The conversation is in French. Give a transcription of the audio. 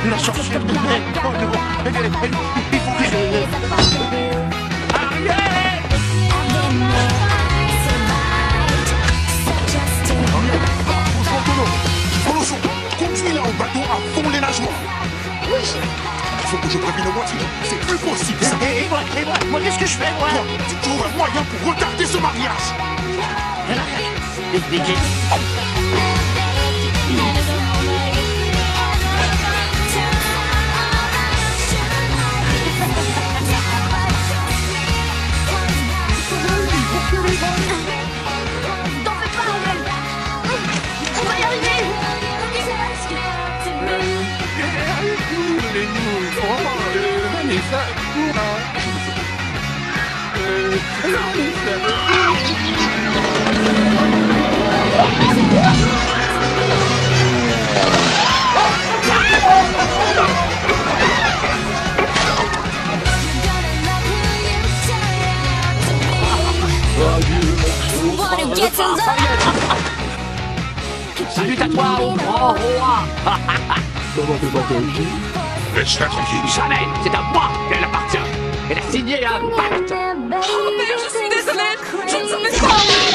La sorcière de mer. Oh non, il faut que je... Ariel! Colosso, conduis-la au bateau à fond les nageoires. Oui. Il faut que je prévienne moi, sinon c'est plus possible ça. Et moi, qu'est-ce que je fais, moi? Tu trouves un moyen pour retarder ce mariage. T'en fais pas, Ariel. On va y arriver. Les nouilles. Oh, Vanessa. Salut à toi, au grand roi. Comment tu t'appelles? Laisse-la tranquille. Jamais, c'est à moi qu'elle appartient. Elle a signé un pacte. Oh, père, je suis désolée. Je ne savais pas.